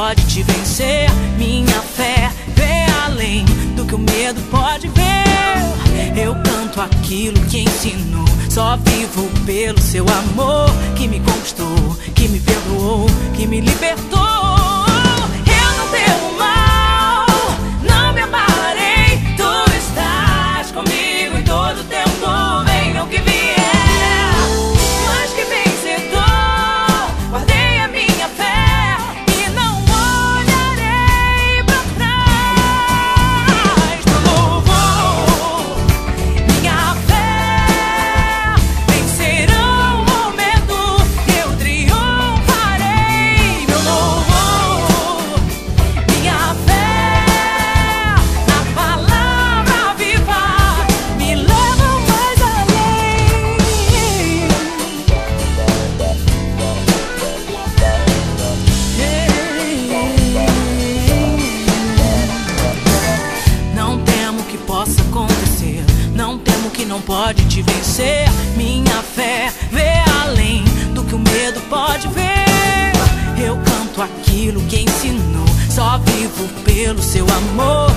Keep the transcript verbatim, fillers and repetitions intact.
pode te vencer. Minha fé vê além do que o medo pode ver. Eu canto aquilo que ensinou, só vivo pelo seu amor, que me conquistou, que me perdoou, que me libertou. Eu não temo mal, não me abalarei. Tu estás comigo em todo o tempo, venha o que vier. Mais que vencedor, guardei a minha fé e não olharei pra trás. Meu louvor, minha fé vencerão o medo, eu triunfarei. Meu louvor, minha fé na palavra viva me leva mais além. Não temo que possa acontecer, não temo que não pode te vencer. Minha fé vê além do que o medo pode ver. Eu canto aquilo que ensinou, só vivo pelo seu amor,